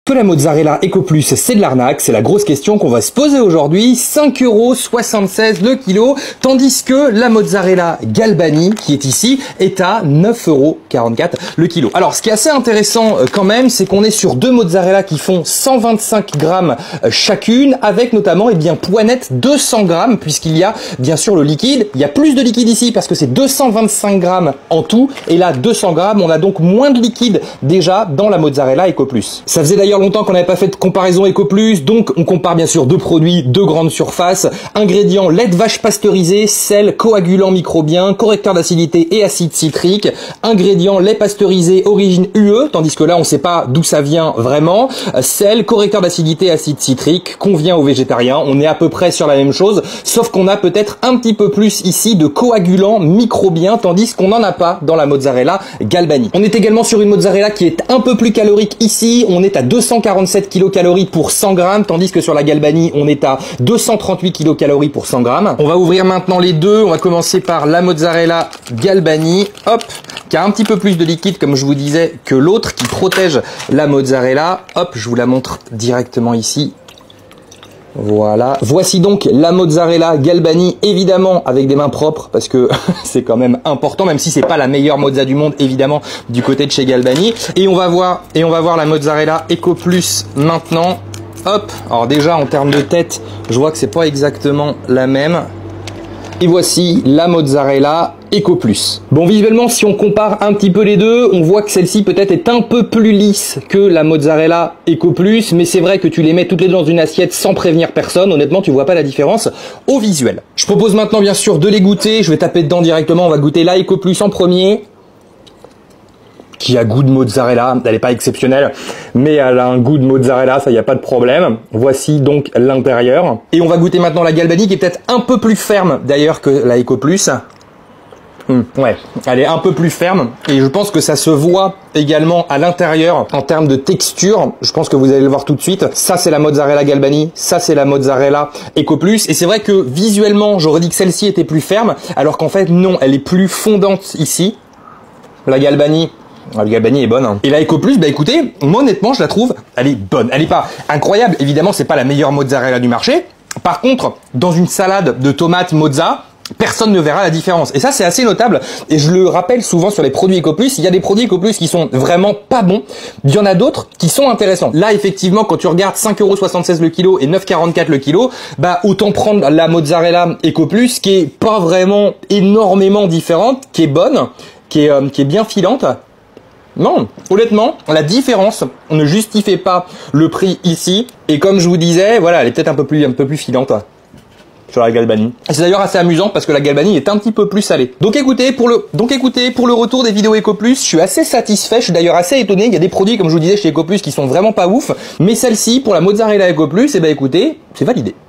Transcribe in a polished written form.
que la mozzarella Eco Plus c'est de l'arnaque? C'est la grosse question qu'on va se poser aujourd'hui. 5,76 € le kilo, tandis que la mozzarella Galbani qui est ici est à 9,44 € le kilo. Alors ce qui est assez intéressant quand même, c'est qu'on est sur deux mozzarella qui font 125 grammes chacune, avec notamment poinette 200 grammes, puisqu'il y a bien sûr le liquide. Il y a plus de liquide ici parce que c'est 225 grammes en tout, et là 200 grammes, on a donc moins de liquide déjà dans la mozzarella Eco Plus. Ça faisait d'ailleurs longtemps qu'on n'avait pas fait de comparaison Eco Plus, donc on compare bien sûr deux produits de grande surface. Ingrédients: lait de vache pasteurisé, sel, coagulant microbien, correcteur d'acidité et acide citrique. Ingrédients: lait pasteurisé origine UE, tandis que là on ne sait pas d'où ça vient vraiment. Sel, correcteur d'acidité, acide citrique, convient aux végétariens. On est à peu près sur la même chose, sauf qu'on a peut-être un petit peu plus ici de coagulant microbien, tandis qu'on n'en a pas dans la mozzarella Galbani. On est également sur une mozzarella qui est un peu plus calorique ici. On est à 247 kilocalories pour 100 grammes, tandis que sur la Galbani, on est à 238 kilocalories pour 100 grammes. On va ouvrir maintenant les deux. On va commencer par la mozzarella Galbani, hop, qui a un petit peu plus de liquide, comme je vous disais, que l'autre, qui protège la mozzarella. Hop, je vous la montre directement ici. Voilà. Voici donc la mozzarella Galbani, évidemment avec des mains propres, parce que c'est quand même important, même si c'est pas la meilleure mozza du monde, évidemment, du côté de chez Galbani. Et on va voir la mozzarella Eco Plus maintenant. Hop. Alors déjà, en termes de tête, je vois que c'est pas exactement la même. Et voici la mozzarella Eco Plus. Bon, visuellement, si on compare un petit peu les deux, on voit que celle-ci peut-être est un peu plus lisse que la mozzarella Eco Plus, mais c'est vrai que tu les mets toutes les deux dans une assiette sans prévenir personne, honnêtement, tu vois pas la différence au visuel. Je propose maintenant, bien sûr, de les goûter. Je vais taper dedans directement. On va goûter la Eco Plus en premier, qui a goût de mozzarella. Elle n'est pas exceptionnelle, mais elle a un goût de mozzarella, ça y a pas de problème. Voici donc l'intérieur. Et on va goûter maintenant la Galbani, qui est peut-être un peu plus ferme d'ailleurs que la Eco Plus. Ouais, elle est un peu plus ferme, et je pense que ça se voit également à l'intérieur en termes de texture. Je pense que vous allez le voir tout de suite. Ça, c'est la mozzarella Galbani, ça c'est la mozzarella Eco Plus, et c'est vrai que visuellement j'aurais dit que celle-ci était plus ferme, alors qu'en fait non, elle est plus fondante ici. La Galbani est bonne, hein. Et la Eco Plus, bah écoutez, moi honnêtement je la trouve, elle est bonne. Elle est pas incroyable, évidemment c'est pas la meilleure mozzarella du marché. Par contre, dans une salade de tomates mozza, personne ne verra la différence. Et ça, c'est assez notable. Et je le rappelle souvent sur les produits Eco Plus. Il y a des produits Eco Plus qui sont vraiment pas bons. Il y en a d'autres qui sont intéressants. Là, effectivement, quand tu regardes 5,76 € le kilo et 9,44 € le kilo, bah, autant prendre la mozzarella Eco Plus, qui est pas vraiment énormément différente, qui est bonne, qui est bien filante. Non, honnêtement, la différence ne justifie pas le prix ici. Et comme je vous disais, voilà, elle est peut-être un peu plus filante sur la Galbani. C'est d'ailleurs assez amusant parce que la Galbani est un petit peu plus salée. Donc écoutez, pour le retour des vidéos Eco Plus, je suis assez satisfait. Je suis d'ailleurs assez étonné. Il y a des produits, comme je vous disais, chez Eco Plus qui sont vraiment pas ouf. Mais celle-ci, pour la mozzarella Eco Plus, eh ben écoutez, c'est validé.